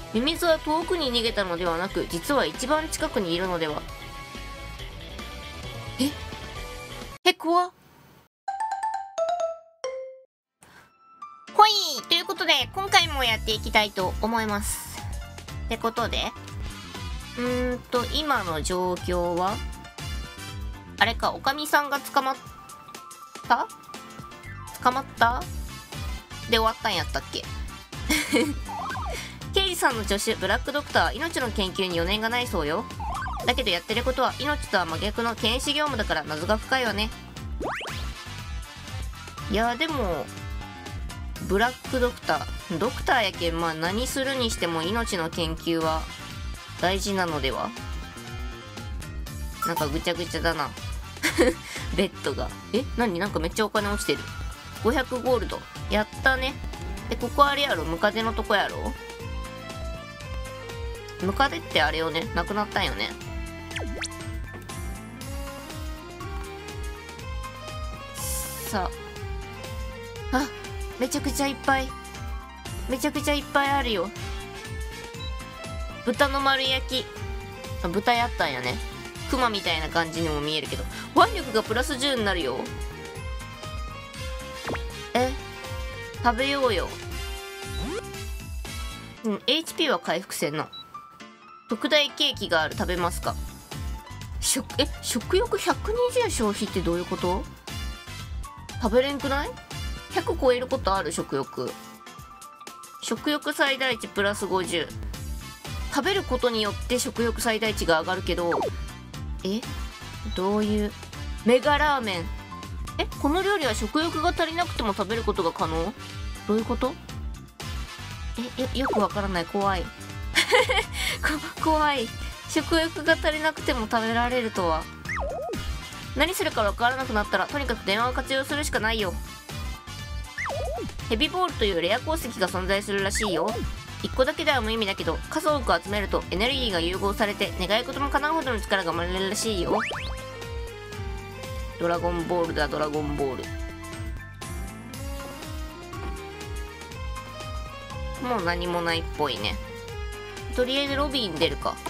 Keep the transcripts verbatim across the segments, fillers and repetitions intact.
ミミズは遠くに逃げたのではなく、実は一番近くにいるのでは。ええ、怖っ。ほいということで、今回もやっていきたいと思います。ってことで、うーんと、今の状況は、あれか、おかみさんが捕まった捕まったで終わったんやったっけ刑事さんの助手、ブラックドクターは命の研究に余念がないそうよ。だけどやってることは命とは真逆の検視業務だから謎が深いわね。いやでもブラックドクタードクターやけん、まあ何するにしても命の研究は大事なのでは。なんかぐちゃぐちゃだなベッドがえ何なんかめっちゃお金落ちてる。ごひゃくゴールドやったね。でここあれやろ、ムカデのとこやろ。ムカデってあれよね、なくなったんよね。さあ、あ、めちゃくちゃいっぱいめちゃくちゃいっぱいあるよ。豚の丸焼き、あ、豚やったんやね。クマみたいな感じにも見えるけど、腕力がプラスじゅうになるよ。え、食べようよ。うん、エイチピー は回復せんな。特大ケーキがある、食べますか。食え食欲ひゃくにじゅう消費ってどういうこと。食べれんくない？ ひゃく 超えることある。食欲食欲最大値プラスごじゅう。食べることによって食欲最大値が上がるけど、えどういう。メガラーメン。えこの料理は食欲が足りなくても食べることが可能。どういうこと。えよよくわからない。怖いこ怖い。食欲が足りなくても食べられるとは。何するかわからなくなったらとにかく電話を活用するしかないよ。ヘビボールというレア鉱石が存在するらしいよ。いっこだけでは無意味だけど、数多く集めるとエネルギーが融合されて願い事も叶うほどの力が生まれるらしいよ。ドラゴンボールだ、ドラゴンボール。もう何もないっぽいね。とりあえずロビーに出るか。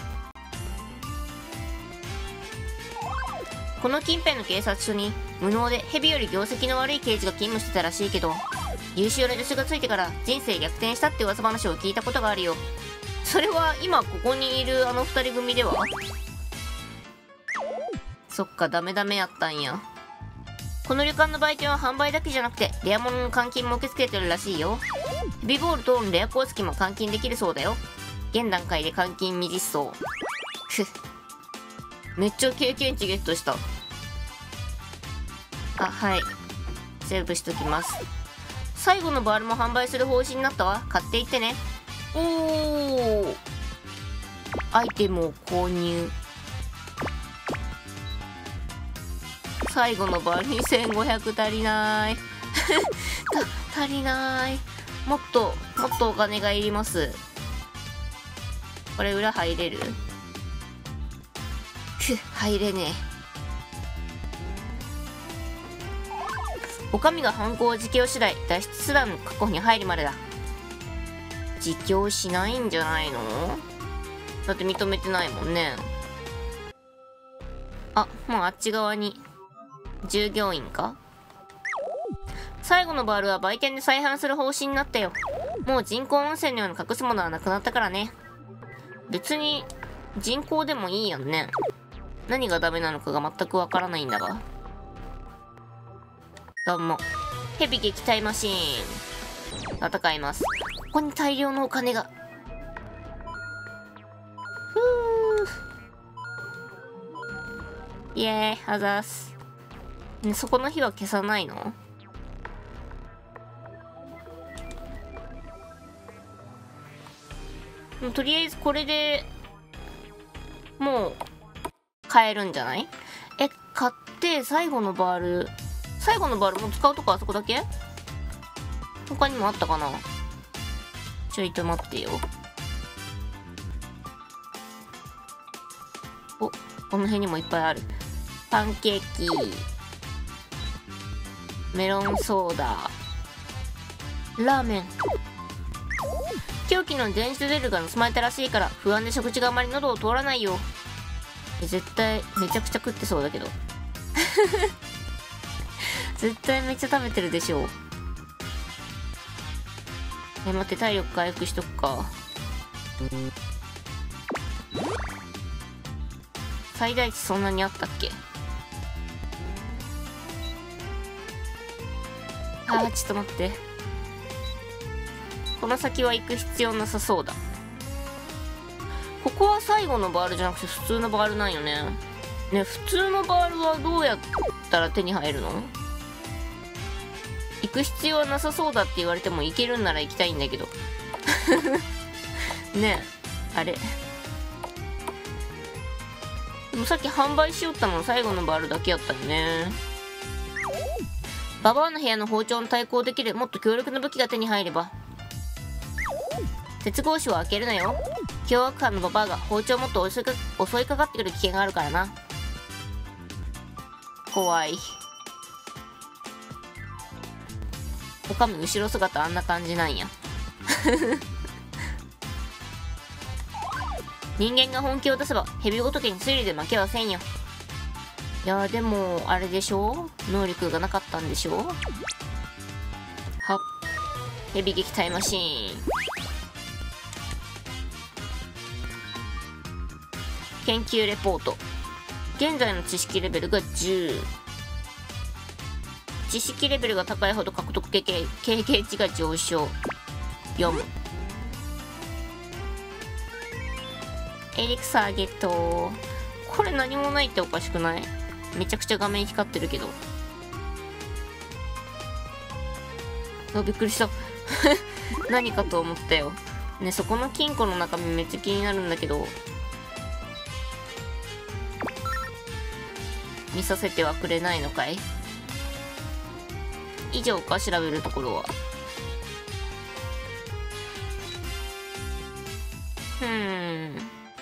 この近辺の警察署に無能でヘビより業績の悪い刑事が勤務してたらしいけど、優秀な助手がついてから人生逆転したって噂話を聞いたことがあるよ。それは今ここにいるあの二人組では。そっか、ダメダメやったんや。この旅館の売店は販売だけじゃなくてレア物の換金も受け付けてるらしいよ。ヘビボールとレア鉱石も換金できるそうだよ。現段階で換金未実装。ふっ、めっちゃ経験値ゲットした。あ、はい、セーブしときます。最後のバールも販売する方針になったわ。買っていってね。おー、アイテムを購入。最後のバールにせんごひゃく足りないた足りない。もっともっとお金がいります。これ裏入れる？ふっ、入れねえ。お上が犯行を自供次第脱出手段の確保に入るまでだ。自供しないんじゃないの？だって認めてないもんね。あ、もうあっち側に従業員か。最後のバールは売店で再販する方針になったよ。もう人工温泉のような隠すものはなくなったからね。別に人工でもいいやんね。何がダメなのかが全くわからないんだが。どうも。ヘビ撃退マシーン。戦います。ここに大量のお金が。ふー。イエーイ、あざーす。ね、そこの火は消さないの？とりあえずこれでもう買えるんじゃない？え、買って最後のバール、最後のバールもう使うとこあそこだけ？他にもあったかな？ちょいと待ってよ。お、この辺にもいっぱいある。パンケーキ、メロンソーダ、ラーメン。 凶器の電子ドリルが盗まれたらしいから不安で食事があまり喉を通らないよ。絶対めちゃくちゃ食ってそうだけど絶対めっちゃ食べてるでしょう。え、待って、体力回復しとくか。最大値そんなにあったっけ。あー、ちょっと待って、この先は行く必要なさそうだ。ここは最後のバールじゃなくて普通のバールなんよね。ね、普通のバールはどうやったら手に入るの？行く必要はなさそうだって言われても行けるんなら行きたいんだけどねえ、あれでもさっき販売しよったの最後のバールだけやったよね。ババアの部屋の包丁に対抗できるもっと強力な武器が手に入れば。鉄格子を開けるなよ。凶悪犯のババアが包丁をもっと襲いか襲いかかってくる危険があるからな。怖い。おかみ後ろ姿あんな感じなんや人間が本気を出せばヘビごときに推理で負けはせんよ。いやでもあれでしょ、能力がなかったんでしょ。はっ、ヘビ撃退マシーン。研究レポート。現在の知識レベルがじゅう。知識レベルが高いほど獲得経験経験値が上昇。読む。エリクサーゲット。これ何もないっておかしくない？めちゃくちゃ画面光ってるけど。あ、びっくりした何かと思ったよね。そこの金庫の中身めっちゃ気になるんだけど、見させてはくれないのかい？以上か、調べるところは。ふーん。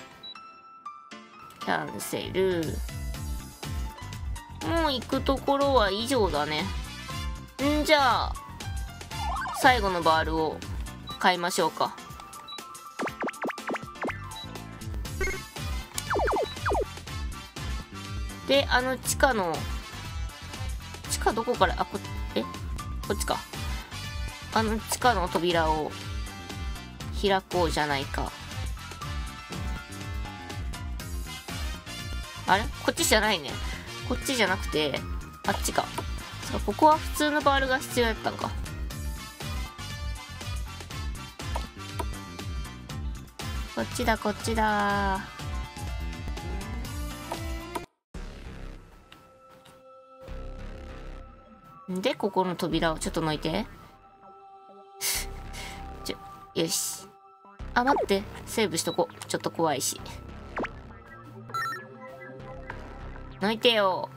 キャンセル。もう行くところは以上だね。んじゃあ、最後のバールを買いましょうか。で、あの地下の、地下どこから、あ、こ、えこっちか。あの地下の扉を開こうじゃないか。あれこっちじゃないね。こっちじゃなくて、あっちか。そう、ここは普通のバールが必要だったんか。こっちだ、こっちだ。で、ここの扉をちょっと抜いて。ちょ、よし。あ、待って。セーブしとこう。ちょっと怖いし。抜いてよ。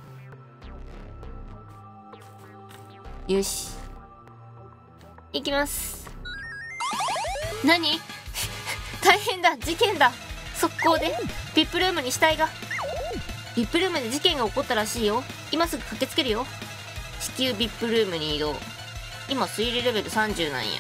よし。行きます。何大変だ、事件だ。速攻で ブイアイピー ルームに死体が。 ブイアイピー ルームで事件が起こったらしいよ。今すぐ駆けつけるよ。至急 ブイアイピー ルームに移動。今推理レベルさんじゅうなんや。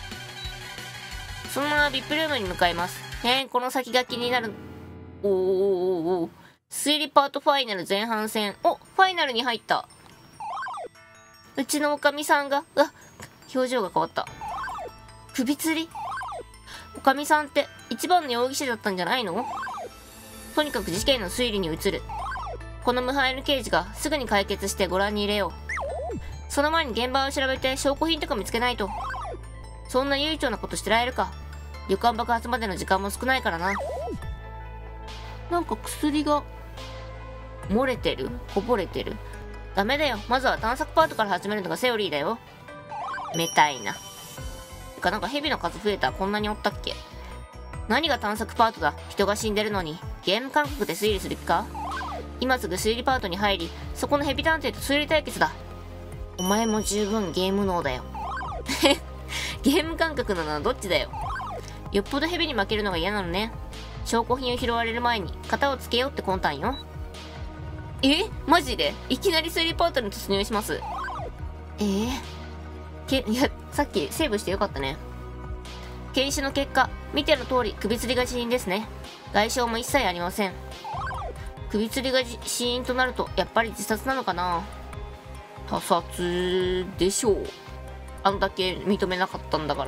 そのまま ブイアイピー ルームに向かいます。へえ、この先が気になる。おーおーおーおー、推理パートファイナル前半戦。お、ファイナルに入った。うちのおかみさんが、うわ、表情が変わった。首吊り。おかみさんって一番の容疑者だったんじゃないの？とにかく事件の推理に移る。このムハエル刑事がすぐに解決してご覧に入れよう。その前に現場を調べて証拠品とか見つけないと。そんな悠長なことしてられるか。旅館爆発までの時間も少ないからな。なんか薬が漏れてる？こぼれてる？ダメだよ。まずは探索パートから始めるのがセオリーだよ。めたいな。てか、なんか蛇の数増えた。こんなにおったっけ？何が探索パートだ。人が死んでるのに。ゲーム感覚で推理する気か？今すぐ推理パートに入り、そこのヘビ探偵と推理対決だ。お前も十分ゲーム脳だよ。ゲーム感覚なのはどっちだよ。よっぽどヘビに負けるのが嫌なのね。証拠品を拾われる前に型をつけようって魂胆よ。え？マジで？いきなり推理パートに突入します。えー、けいや、さっきセーブしてよかったね。 検視の結果、見ての通り首吊りが死因ですね。外傷も一切ありません。首吊りが死因となるとやっぱり自殺なのかな。他殺でしょう。あんだけ認めなかったんだから。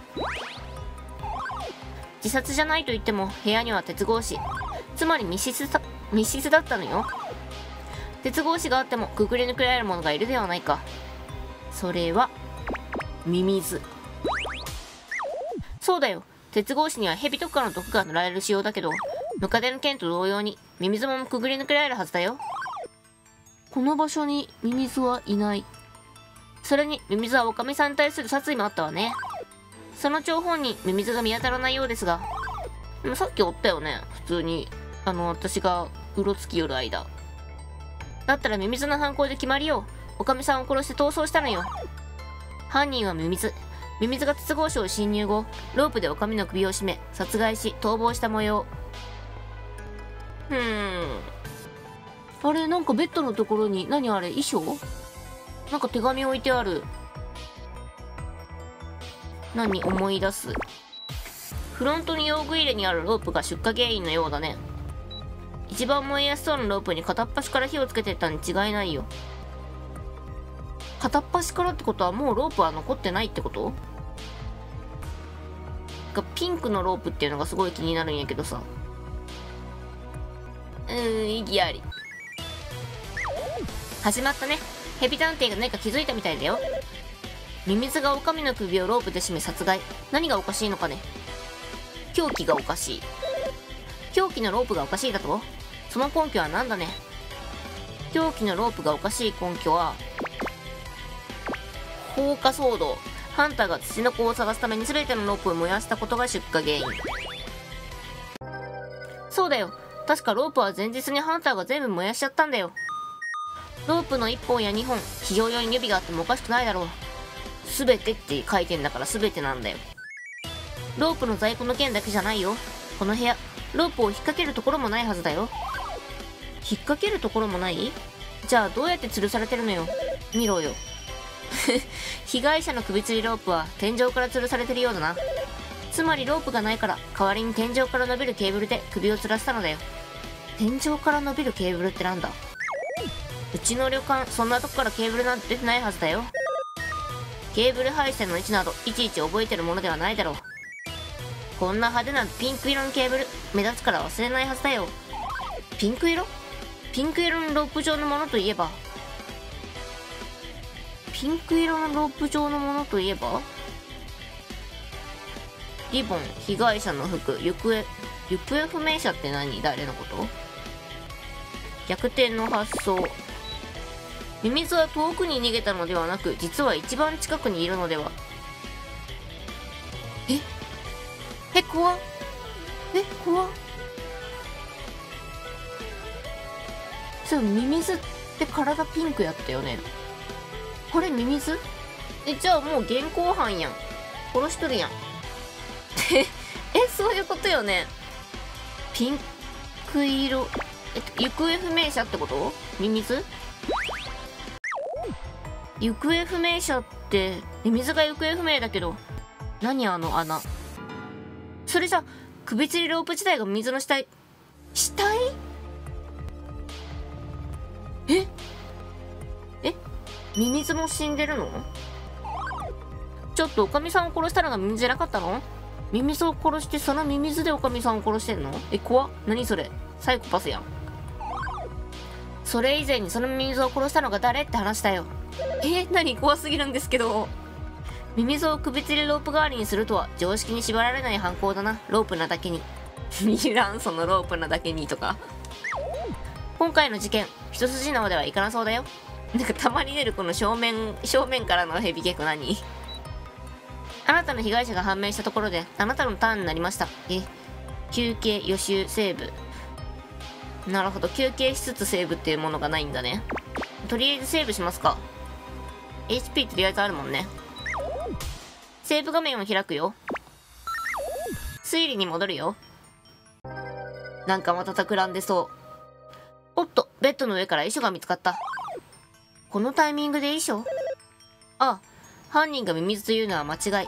自殺じゃないと言っても部屋には鉄格子、つまり密室だ密室だったのよ。鉄格子があってもくぐり抜けられるものがいるではないか。それはミミズ。そうだよ、鉄格子には蛇とかの毒が塗られる仕様だけど、ムカデの剣と同様にミミズもくぐり抜けられるはずだよ。この場所にミミズはいない。それにミミズはオカミさんに対する殺意もあったわね。その張本にミミズが見当たらないようですが、でもさっきおったよね、普通に。あの私がうろつきよる間。だったらミミズの犯行で決まりよ。おかみさんを殺して逃走したのよ。犯人はミミズ。ミミズが鉄格子を侵入後、ロープでおかみの首を絞め殺害し逃亡した模様。ふーん、あれ、なんかベッドのところに、何あれ、衣装？なんか手紙置いてある。何？思い出す。フロントに用具入れにあるロープが出火原因のようだね。一番燃えやすそうなロープに片っ端から火をつけてったに違いないよ。片っ端からってことはもうロープは残ってないってこと？がピンクのロープっていうのがすごい気になるんやけどさ。うーん、意義あり。始まったね。ヘビ探偵が何か気づいたみたいだよ。ミミズがオカミの首をロープで絞め殺害。何がおかしいのかね。凶器がおかしい。凶器のロープがおかしいだと？その根拠は何だね。凶器のロープがおかしい根拠は、放火騒動。ハンターが土の子を探すために全てのロープを燃やしたことが出火原因。そうだよ。確かロープは前日にハンターが全部燃やしちゃったんだよ。ロープのいっぽんやにほん、非常用に指があってもおかしくないだろう。全てって書いてんだから全てなんだよ。ロープの在庫の件だけじゃないよ。この部屋、ロープを引っ掛けるところもないはずだよ。引っ掛けるところもない？じゃあどうやって吊るされてるのよ。見ろよ。被害者の首吊りロープは天井から吊るされてるようだな。つまりロープがないから代わりに天井から伸びるケーブルで首を吊らせたのだよ。天井から伸びるケーブルってなんだ？うちの旅館、そんなとこからケーブルなんて出てないはずだよ。ケーブル配線の位置などいちいち覚えてるものではないだろう。こんな派手なピンク色のケーブル、目立つから忘れないはずだよ。ピンク色？ピンク色のロープ状のものといえばピンク色のロープ状のものといえばリボン、被害者の服、行方、行方不明者って何？誰のこと？逆転の発想。ミミズは遠くに逃げたのではなく、実は一番近くにいるのでは。ええ、怖っ。え、怖っ。そう、ミミズって体ピンクやったよね。これミミズ？え、じゃあもう現行犯やん。殺しとるやん。え、そういうことよね。ピンク色。えっと、行方不明者ってこと？ミミズ？行方不明者って、ミミズが行方不明だけど、何あの穴。それじゃ、首吊りロープ自体がミミズの死体。死体？ええミミズも死んでるの？ちょっとおかみさんを殺したのがミミズじゃなかったの？ミミズを殺してそのミミズでおかみさんを殺してんの？え、怖っ。何それ。サイコパスやん。それ以前にそのミミズを殺したのが誰って話だよ。えー、何？怖すぎるんですけど。ミミズを首吊りロープ代わりにするとは常識に縛られない犯行だな。ロープなだけに。いらん、そのロープなだけにとか。今回の事件、一筋縄ではいかなそうだよ。なんかたまに出るこの正面、正面からのヘビ結構何？あなたの被害者が判明したところで、あなたのターンになりました。え、休憩、予習、セーブ。なるほど、休憩しつつセーブっていうものがないんだね。とりあえずセーブしますか。エイチピー とりあえずあるもんね。セーブ画面を開くよ。推理に戻るよ。なんかまた企んでそう。おっと、ベッドの上から遺書が見つかった。このタイミングで遺書？ああ、犯人がミミズというのは間違い。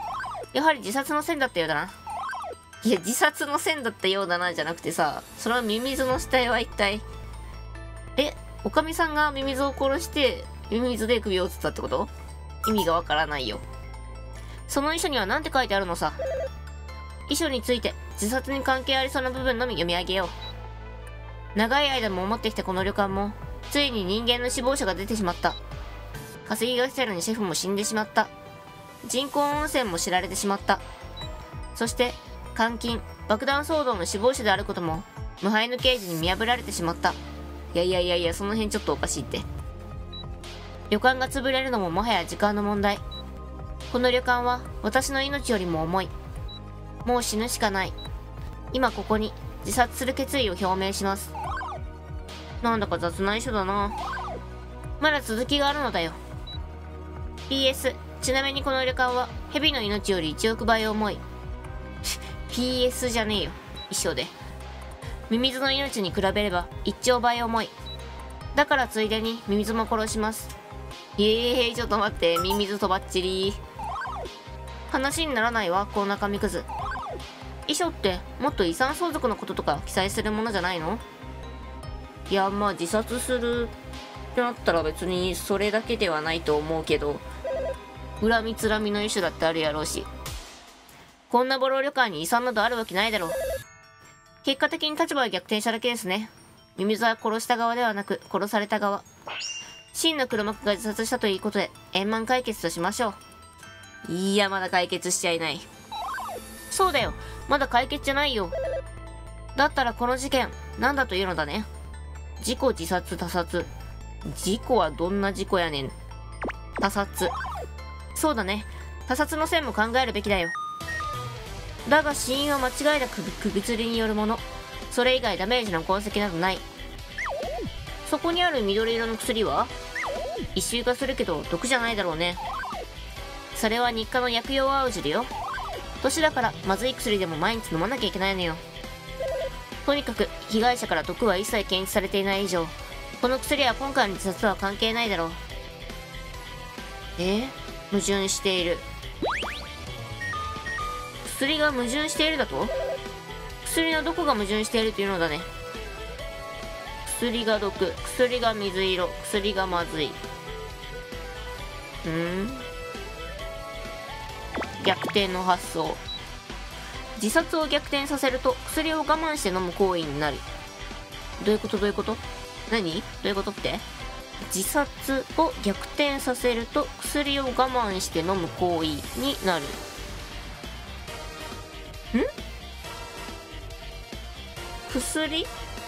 やはり自殺の線だったようだな。いや、自殺の線だったようだなじゃなくてさ、そのミミズの死体は一体、え、おかみさんがミミズを殺してミミズで首を打つったってこと？意味がわからないよ。その遺書には何て書いてあるのさ。遺書について自殺に関係ありそうな部分のみ読み上げよう。長い間も思ってきたこの旅館もついに人間の死亡者が出てしまった。稼ぎが来たのにシェフも死んでしまった。人工温泉も知られてしまった。そして監禁爆弾騒動の死亡者であることも無敗の刑事に見破られてしまった。いやいやいやいや、その辺ちょっとおかしいって。旅館が潰れるのももはや時間の問題。この旅館は私の命よりも重い。もう死ぬしかない。今ここに自殺する決意を表明します。なんだか雑な遺書だな。まだ続きがあるのだよ。 ピーエス ちなみにこの旅館は蛇の命よりいちおくばい重い。ピーエス じゃねえよ、一緒で。ミミズの命に比べればいっちょうばい重い。だからついでにミミズも殺します。えー、ちょっと待って、ミミズとばっちり。話にならないわ、この中身くず。遺書ってもっと遺産相続のこととか記載するものじゃないの？いや、まあ自殺するってなったら別にそれだけではないと思うけど、恨みつらみの遺書だってあるやろうし。こんなボロ旅館に遺産などあるわけないだろう。結果的に立場が逆転しただけですね。ミミズは殺した側ではなく殺された側。真の黒幕が自殺したということで円満解決としましょう。いや、まだ解決しちゃいない。そうだよ、まだ解決じゃないよ。だったらこの事件なんだというのだね。事故、自殺、他殺。事故はどんな事故やねん。他殺。そうだね、他殺の線も考えるべきだよ。だが死因は間違いなく首吊りによるもの。それ以外ダメージの痕跡などない。そこにある緑色の薬は異臭がするけど毒じゃないだろうね。それは日課の薬用青汁よ。年だからまずい薬でも毎日飲まなきゃいけないのよ。とにかく被害者から毒は一切検出されていない以上、この薬は今回の自殺とは関係ないだろう。えー、矛盾している。薬が矛盾しているだと？薬のどこが矛盾しているというのだね。薬が毒、薬が水色、薬がまずい。うん逆転の発想。自殺を逆転させると薬を我慢して飲む行為になる。どういうことどういうこと？何？どういうことって？自殺を逆転させると薬を我慢して飲む行為になる。ん？薬？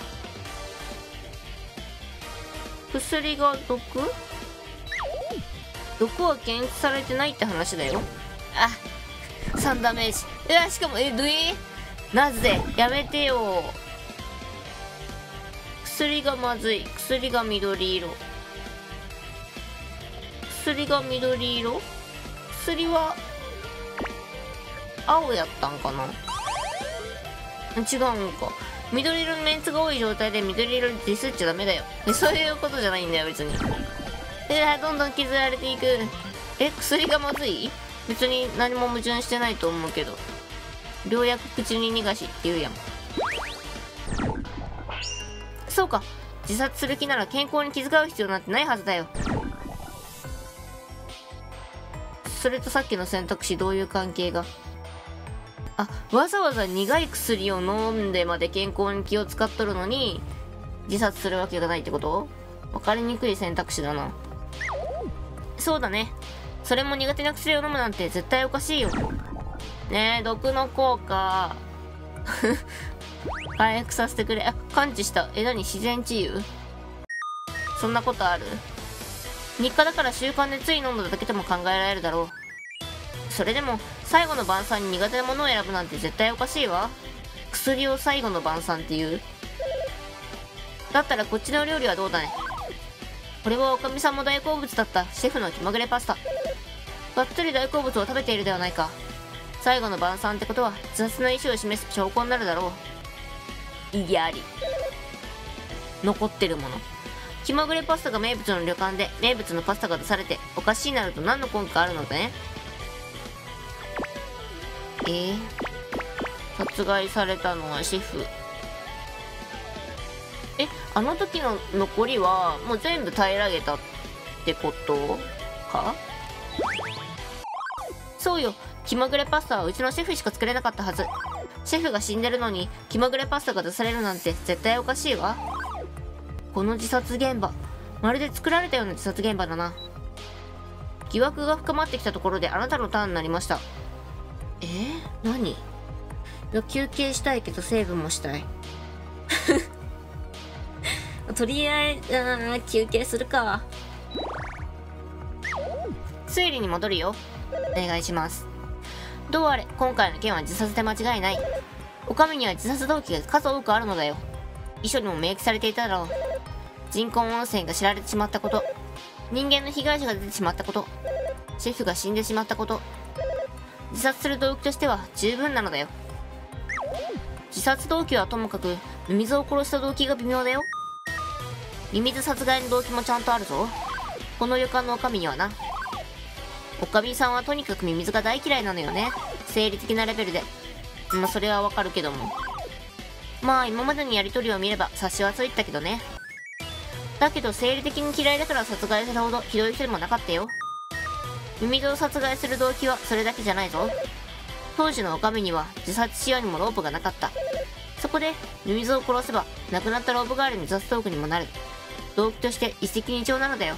薬が毒？毒は検出されてないって話だよ。あ、さんダメージ。うわ、しかも、え、どえなぜ？やめてよ。薬がまずい。薬が緑色。薬が緑色？薬は、青やったんかな？違うんか。緑色のメンツが多い状態で緑色にディスっちゃダメだよ。そういうことじゃないんだよ、別に。えー、どんどん削られていく。え、薬がまずい？別に何も矛盾してないと思うけど。良薬口に逃がしって言うやん。そうか。自殺する気なら健康に気遣う必要なんてないはずだよ。それとさっきの選択肢どういう関係が？あ、わざわざ苦い薬を飲んでまで健康に気を使っとるのに自殺するわけがないってこと？分かりにくい選択肢だな。そうだね。それも苦手な薬を飲むなんて絶対おかしいよ。ねえ、毒の効果回復させてくれ。あ、感知した。え、何？自然治癒？そんなことある？日課だから習慣でつい飲んだだけでも考えられるだろう。それでも最後の晩餐に苦手なものを選ぶなんて絶対おかしいわ。薬を最後の晩餐っていう？だったらこっちの料理はどうだね。これはおかみさんも大好物だったシェフの気まぐれパスタ。がっつり大好物を食べているではないか。最後の晩餐ってことは自殺の意思を示す証拠になるだろう。意義あり。残ってるもの。気まぐれパスタが名物の旅館で名物のパスタが出されておかしいなると何の根拠があるのだね。 えー、殺害されたのはシェフ。え、あの時の残りはもう全部平らげたってことか？そうよ、気まぐれパスタはうちのシェフしか作れなかったはず。シェフが死んでるのに気まぐれパスタが出されるなんて絶対おかしいわ。この自殺現場、まるで作られたような自殺現場だな。疑惑が深まってきたところであなたのターンになりました。えー、何？いや、休憩したいけどセーブもしたい。とりあえず、あ休憩するか。推理に戻るよ。お願いします。どうあれ、今回の件は自殺で間違いない。お上には自殺動機が数多くあるのだよ。遺書にも明記されていただろう。人工温泉が知られてしまったこと、人間の被害者が出てしまったこと、シェフが死んでしまったこと、自殺する動機としては十分なのだよ。自殺動機はともかく、ミミズを殺した動機が微妙だよ。ミミズ殺害の動機もちゃんとあるぞ。この旅館の女将にはな。女将さんはとにかくミミズが大嫌いなのよね。生理的なレベルで。まあそれはわかるけども。まあ今までのやりとりを見れば察しはついたけどね。だけど生理的に嫌いだから殺害するほどひどい人でもなかったよ。ミミズを殺害する動機はそれだけじゃないぞ。当時の女将には自殺しようにもロープがなかった。そこでミミズを殺せば亡くなったロープ代わりの自殺トークにもなる。動機として一石二鳥なのだよ。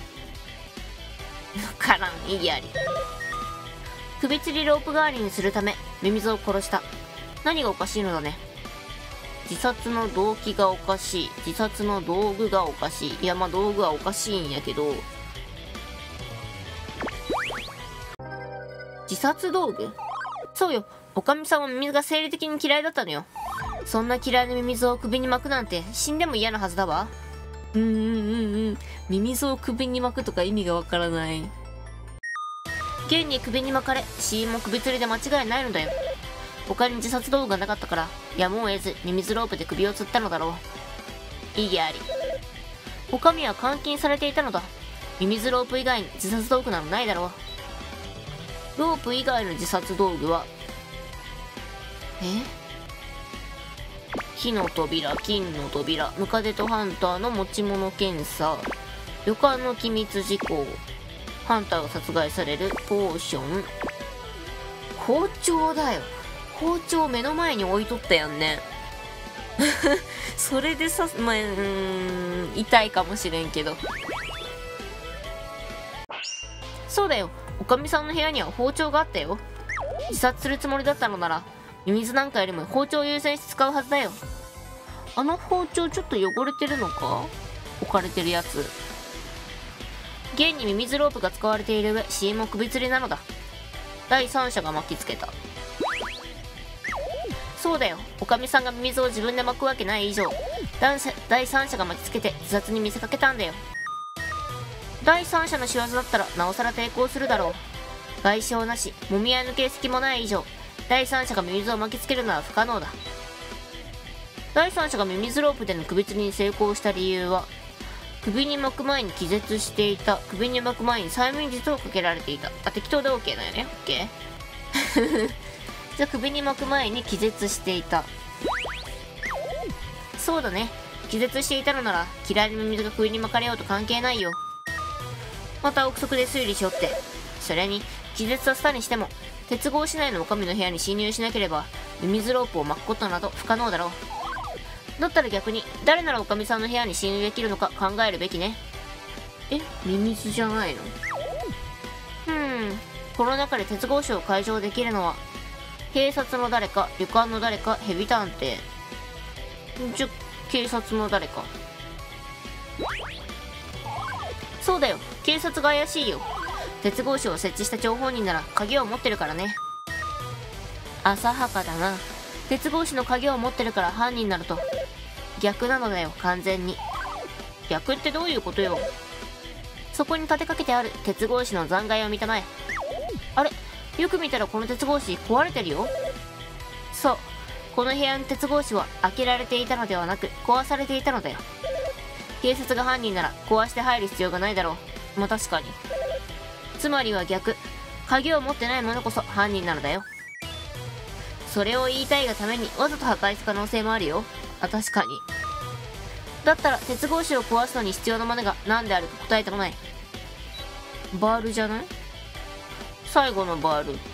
からん、意義あり。首吊りロープ代わりにするためミミズを殺した。何がおかしいのだね。自殺の動機がおかしい。自殺の道具がおかしい。いや、まあ道具はおかしいんやけど。自殺道具？そうよ。おかみさんはミミズが生理的に嫌いだったのよ。そんな嫌いなミミズを首に巻くなんて死んでも嫌なはずだわ。うんうんうんうん。ミミズを首に巻くとか意味がわからない。現に首に巻かれ、死因も首吊りで間違いないのだよ。他に自殺道具がなかったから、やむを得ずミミズロープで首を吊ったのだろう。意義あり。おかみは監禁されていたのだ。ミミズロープ以外に自殺道具などないだろう。ロープ以外の自殺道具は、え？火の扉、金の扉、ムカデとハンターの持ち物検査、旅館の機密事項、ハンターが殺害されるポーション、包丁だよ。包丁目の前に置いとったやんね。それでさ、まあ、うーん、痛いかもしれんけど。そうだよ。おかみさんの部屋には包丁があったよ。自殺するつもりだったのなら、ミミズなんかよりも包丁を優先して使うはずだよ。あの包丁ちょっと汚れてるのか？置かれてるやつ。現にミミズロープが使われている上、死因も首吊りなのだ。第三者が巻きつけた。そうだよ。おかみさんがミミズを自分で巻くわけない以上、第三者が巻きつけて自殺に見せかけたんだよ。第三者の仕業だったらなおさら抵抗するだろう。外傷なし、もみ合いの形跡もない以上、第三者がミミズを巻きつけるのは不可能だ。第三者がミミズロープでの首吊りに成功した理由は、首に巻く前に気絶していた。首に巻く前に催眠術をかけられていた。あ、適当で OK だよね。OK。じゃあ首に巻く前に気絶していた。そうだね。気絶していたのなら嫌いなミミズが首に巻かれようと関係ないよ。また憶測で推理しよって。それに気絶させたにしても鉄格子内のおかみの部屋に侵入しなければミミズロープを巻くことなど不可能だろう。だったら逆に誰ならおかみさんの部屋に侵入できるのか考えるべきね。え、ミミズじゃないの？ふーん、この中で鉄格子を解錠できるのは警察の誰か、旅館の誰か、ヘビ探偵。じゃ、警察の誰か。そうだよ、警察が怪しいよ。鉄格子を設置した張本人なら鍵を持ってるからね。浅はかだな。鉄格子の鍵を持ってるから犯人なると逆なのだよ。完全に逆ってどういうことよ。そこに立てかけてある鉄格子の残骸を見たまえ。あれ、よく見たらこの鉄格子壊れてるよ。そう、この部屋の鉄格子は開けられていたのではなく壊されていたのだよ。警察が犯人なら壊して入る必要がないだろう。まあ確かに。つまりは逆、鍵を持ってない者こそ犯人なのだよ。 それを言いたいがためにわざと破壊する可能性もあるよ。あ、確かに。だったら鉄格子を壊すのに必要なものが何であるか答えてもない。バールじゃない？最後のバール。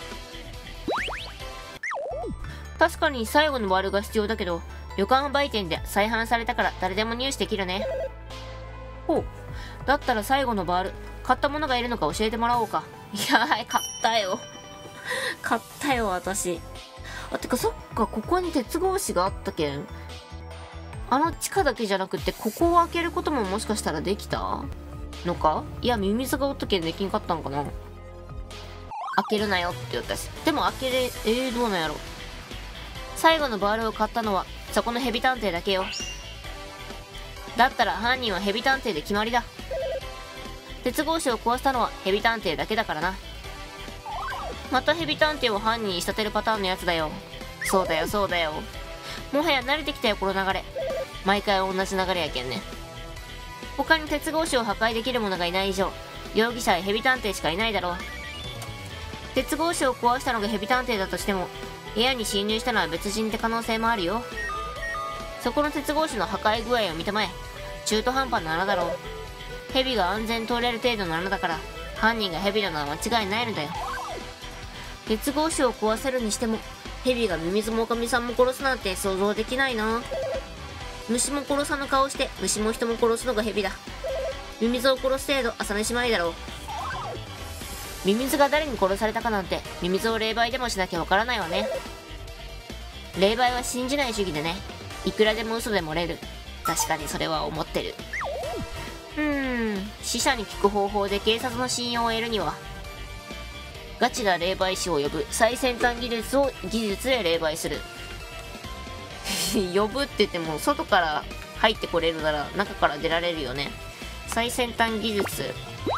確かに最後のバールが必要だけど、旅館売店で再販されたから誰でも入手できるね。ほう。だったら最後のバール、買った者がいるのか教えてもらおうか。いやー、買ったよ。買ったよ、私。あ、てかそっか、ここに鉄格子があったけん。あの地下だけじゃなくて、ここを開けることももしかしたらできたのか？いや、ミミズがおったけんできんかったんかな。開けるなよって言ったし。でも開けれ、えー、どうなんやろ。最後のバールを買ったのは、そこのヘビ探偵だけよ。だったら犯人はヘビ探偵で決まりだ。鉄格子を壊したのはヘビ探偵だけだからな。またヘビ探偵を犯人に仕立てるパターンのやつだよ。そうだよ、そうだよ。もはや慣れてきたよ、この流れ。毎回同じ流れやけんね。他に鉄格子を破壊できる者がいない以上、容疑者はヘビ探偵しかいないだろう。鉄格子を壊したのがヘビ探偵だとしても、部屋に侵入したのは別人って可能性もあるよ。そこの鉄格子の破壊具合を見たまえ。中途半端な穴だろう。ヘビが安全通れる程度の穴だから、犯人がヘビなのは間違いないのだよ。鉄格子を壊せるにしても、ヘビがミミズもオカミさんも殺すなんて想像できないな。虫も殺さぬ顔して、虫も人も殺すのがヘビだ。ミミズを殺す程度朝飯前だろう。ミミズが誰に殺されたかなんて、ミミズを霊媒でもしなきゃわからないわね。霊媒は信じない主義でね。いくらでも嘘で漏れる。確かにそれは思ってる。うーん、死者に聞く方法で警察の信用を得るには、ガチな霊媒師を呼ぶ最先端技術を技術で霊媒する。呼ぶって言っても外から入ってこれるなら中から出られるよね。最先端技術。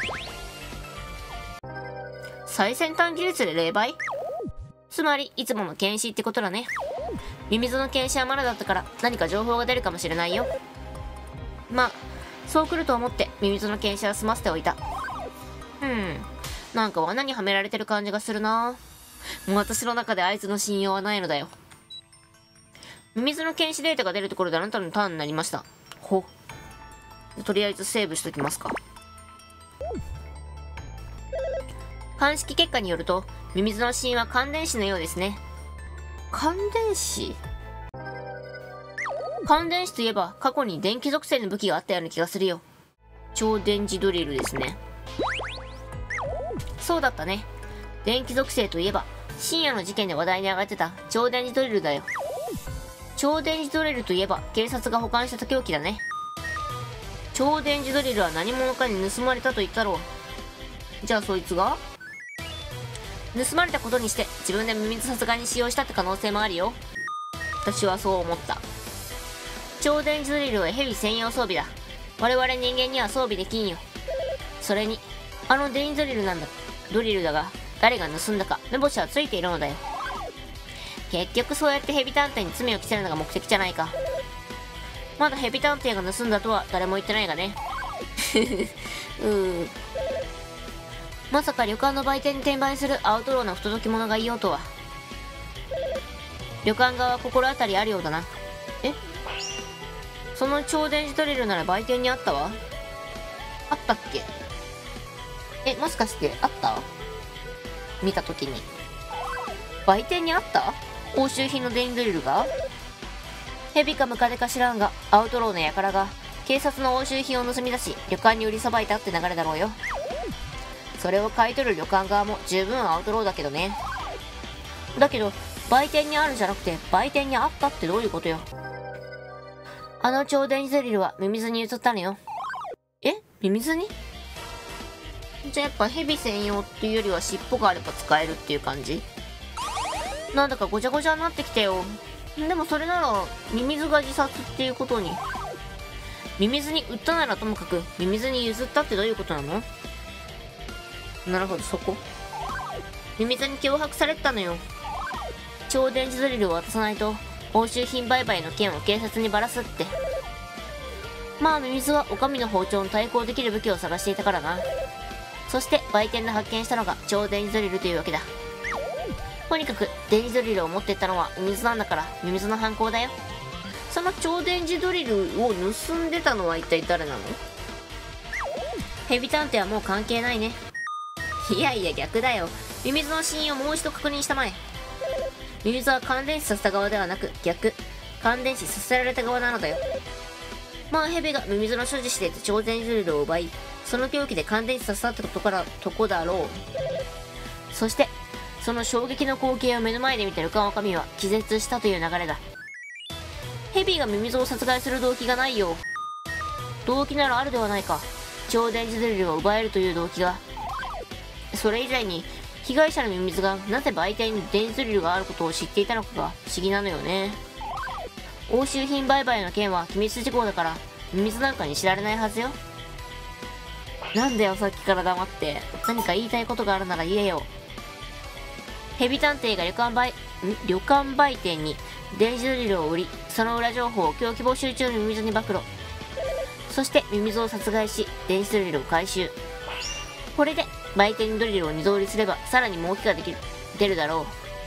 最先端技術で霊媒？つまりいつもの検視ってことだね。ミミズの検視はまだだったから何か情報が出るかもしれないよ。まあそう来ると思ってミミズの検視は済ませておいた。うんなんか罠にはめられてる感じがするな。もう私の中であいつの信用はないのだよ。ミミズの検視データが出るところであなたのターンになりました。ほとりあえずセーブしときますか。鑑識結果によるとミミズの死因は感電死のようですね。感電死？感電死といえば過去に電気属性の武器があったような気がするよ。超電磁ドリルですね。そうだったね。電気属性といえば深夜の事件で話題に上がってた超電磁ドリルだよ。超電磁ドリルといえば警察が保管した凶器だね。超電磁ドリルは何者かに盗まれたと言ったろう。じゃあそいつが盗まれたことにして自分でミミズ殺害に使用したって可能性もあるよ。私はそう思った。超電磁ドリルはヘビ専用装備だ。我々人間には装備できんよ。それにあの電磁ドリルなんだドリルだが誰が盗んだか目星はついているのだよ。結局そうやってヘビ探偵に罪を着せるのが目的じゃないか。まだヘビ探偵が盗んだとは誰も言ってないがね。うーまさか旅館の売店に転売するアウトローな不届き者がいようとは。旅館側は心当たりあるようだな。えその超電磁ドリルなら売店にあったわ。あったっけ？えもしかしてあった？見た時に売店にあった？押収品の電磁ドリルが？ヘビかムカデか知らんがアウトローの輩が警察の押収品を盗み出し旅館に売りさばいたって流れだろうよ。それを買い取る旅館側も十分アウトローだけどね。だけど売店にあるじゃなくて売店にあったってどういうことよ。あの超電磁ドリルはミミズに譲ったのよ。えミミズに？じゃあやっぱヘビ専用っていうよりは尻尾があれば使えるっていう感じ？なんだかごちゃごちゃになってきたよ。でもそれならミミズが自殺っていうことに。ミミズに売ったならともかくミミズに譲ったってどういうことなの？なるほどそこ。ミミズに脅迫されてたのよ。超電磁ドリルを渡さないと押収品売買の件を警察にばらすって。まあミミズはお上の包丁に対抗できる武器を探していたからな。そして売店で発見したのが超電磁ドリルというわけだ。 とにかく電磁ドリルを持ってったのはミミズなんだから、ミミズの犯行だよ。その超電磁ドリルを盗んでたのは一体誰なの？ヘビ探偵はもう関係ないね。いやいや逆だよ。ミミズの死因をもう一度確認したまえ。ミミズは感電死させた側ではなく逆、感電死させられた側なのだよ。まあヘビがミミズの所持していた超電磁ドリルを奪い、その凶器で感電死させたってことからとこだろう。そしてその衝撃の光景を目の前で見たルカンオカミは気絶したという流れだ。ヘビがミミズを殺害する動機がないよ。動機ならあるではないか。超電磁ドリルを奪えるという動機が。それ以前に被害者のミミズがなぜ売店に電磁ドリルがあることを知っていたのかが不思議なのよね。押収品売買の件は機密事項だからミミズなんかに知られないはずよ。なんだよさっきから黙って。何か言いたいことがあるなら言えよ。ヘビ探偵が旅館売ん旅館売店に電磁ドリルを売り、その裏情報を狂気募集中のミミズに暴露。そしてミミズを殺害し電磁ドリルを回収。これで売店にドリルを二度売りすればさらに儲けができる出るだろ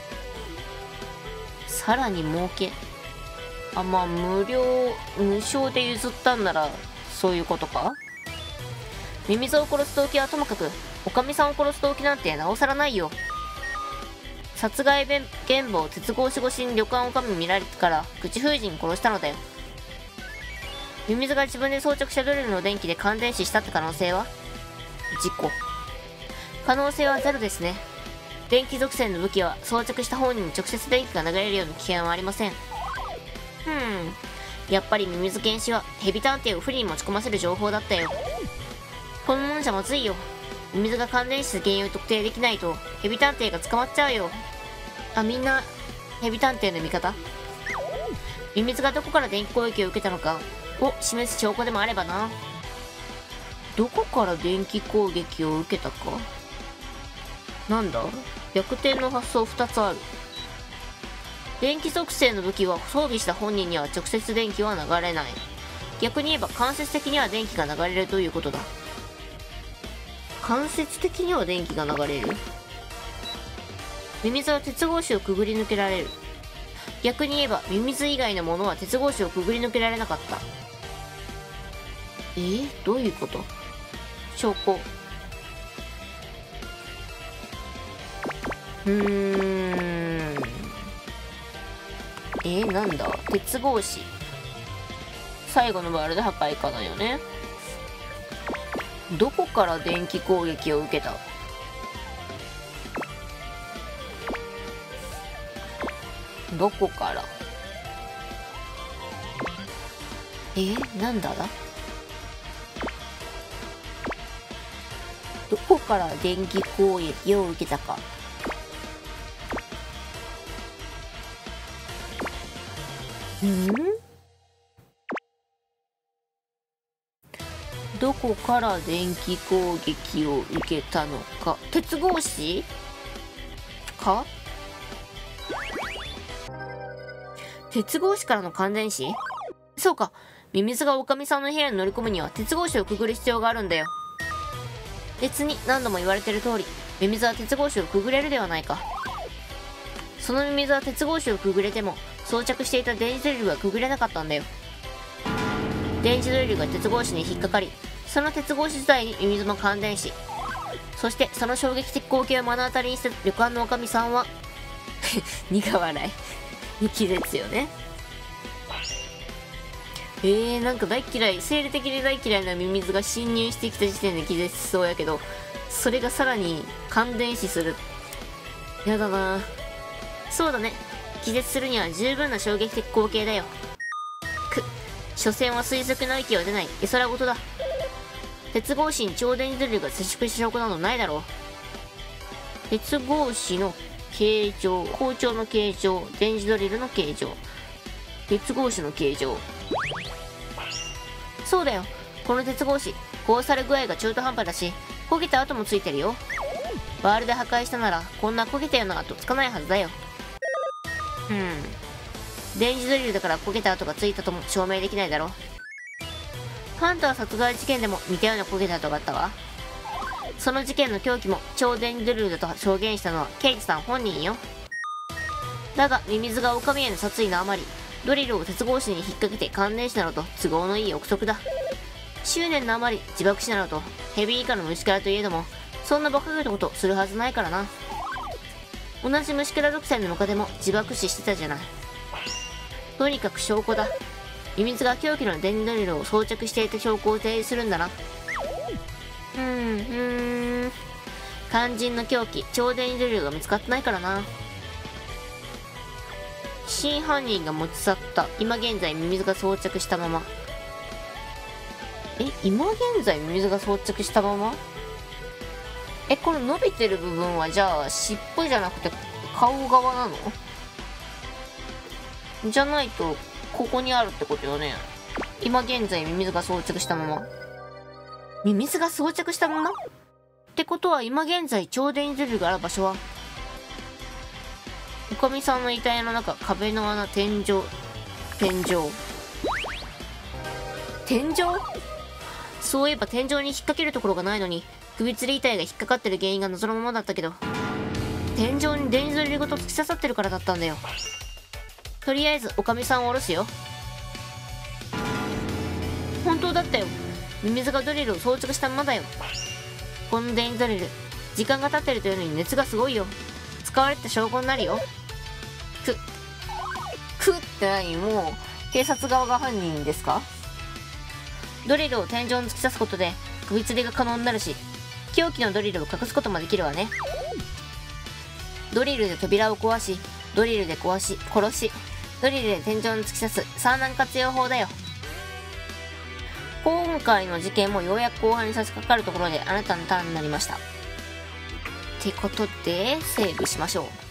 う。さらに儲け、あ、まあ無料無償で譲ったんならそういうことか。ミミズを殺す動機はともかくおかみさんを殺す動機なんてなおさらないよ。殺害現場を鉄格子越しに旅館おかみ見られてから口封じに殺したのだよ。ミミズが自分で装着したドリルの電気で感電死したって可能性は？事故。可能性はゼロですね。電気属性の武器は装着した本人に直接電気が流れるような危険はありません。ふーん、やっぱりミミズ剣士はヘビ探偵を不利に持ち込ませる情報だったよ。このものじゃまずいよ。ミミズが感電死した原因を特定できないとヘビ探偵が捕まっちゃうよ。あ、みんなヘビ探偵の味方。ミミズがどこから電気攻撃を受けたのかを示す証拠でもあればな。どこから電気攻撃を受けたか。なんだ、逆転の発想ふたつある。電気属性の武器は装備した本人には直接電気は流れない。逆に言えば間接的には電気が流れるということだ。間接的には電気が流れる。ミミズは鉄格子をくぐり抜けられる。逆に言えばミミズ以外のものは鉄格子をくぐり抜けられなかった。えー、どういうこと？証拠。うーん。えー、なんだ？鉄格子。最後のワールド破壊かだよね。どこから電気攻撃を受けた？どこから？えー、なんだだ？どこから電気攻撃を受けたか。ん？どこから電気攻撃を受けたのか。鉄格子か？鉄格子からの感電死？そうか、ミミズがおかみさんの部屋に乗り込むには鉄格子をくぐる必要があるんだよ。別に何度も言われてる通り、ミミズは鉄格子をくぐれるではないか。そのミミズは鉄格子をくぐれても装着していた電磁ドリルはくぐれなかったんだよ。電磁ドリルが鉄格子に引っかかり、その鉄格子自体にミミズも感電し、そしてその衝撃的光景を目の当たりにして旅館のおかみさんは苦笑い気絶よね。えー、なんか大嫌い、生理的に大嫌いなミミズが侵入してきた時点で気絶しそうやけど、それがさらに感電死する。やだな。そうだね、気絶するには十分な衝撃的光景だよ。くっ、所詮は推測の息は出ない絵空事だ。鉄格子に超電磁ドリルが接触した証拠などないだろう。鉄格子の形状、包丁の形状、電磁ドリルの形状、鉄格子の形状。そうだよ、この鉄格子壊され具合が中途半端だし、焦げた跡もついてるよ。バールで破壊したならこんな焦げたような跡つかないはずだよ。うん、電磁ドリルだから焦げた跡がついたとも証明できないだろ。ハンター殺害事件でも似たような焦げた跡があったわ。その事件の凶器も超電磁ドリルだと証言したのは刑事さん本人よ。 だがミミズがオカミへの殺意のあまりドリルを鉄格子に引っ掛けて感電死などと都合のいい憶測だ。執念のあまり自爆死などとヘビ以下の虫キャラといえども、そんな馬鹿げたことするはずないからな。同じ虫キャラろくさいのムカデも自爆死してたじゃない。とにかく証拠だ。ミミズが凶器の電ドリルを装着していた証拠を提示するんだな。うーん、うーん。肝心の凶器、超電ドリルが見つかってないからな。真犯人が持ち去った。今現在ミミズが装着したまま。え、今現在ミミズが装着したまま？え、この伸びてる部分はじゃあ尻尾じゃなくて顔側なの？じゃないとここにあるってことよね。今現在ミミズが装着したまま。ミミズが装着したまま？ってことは今現在超電ドリルがある場所は、おかみさんの遺体の中、壁の穴、天井、天井。天井？そういえば天井に引っ掛けるところがないのに、首吊り遺体が引っかかってる原因が謎のままだったけど、天井に電ドリルごと突き刺さってるからだったんだよ。とりあえず、おかみさんを下ろすよ。本当だったよ。ミミズがドリルを装着したままだよ。この電ドリル、時間が経ってるというのに熱がすごいよ。使われた証拠になるよ。く、くって何？もう、警察側が犯人ですか？ドリルを天井に突き刺すことで、首吊りが可能になるし、凶器のドリルを隠すこともできるわね。ドリルで扉を壊し、ドリルで壊し、殺し、ドリルで天井に突き刺す、三難活用法だよ。今回の事件もようやく後半に差し掛かるところであなたのターンになりました。ってことで、セーブしましょう。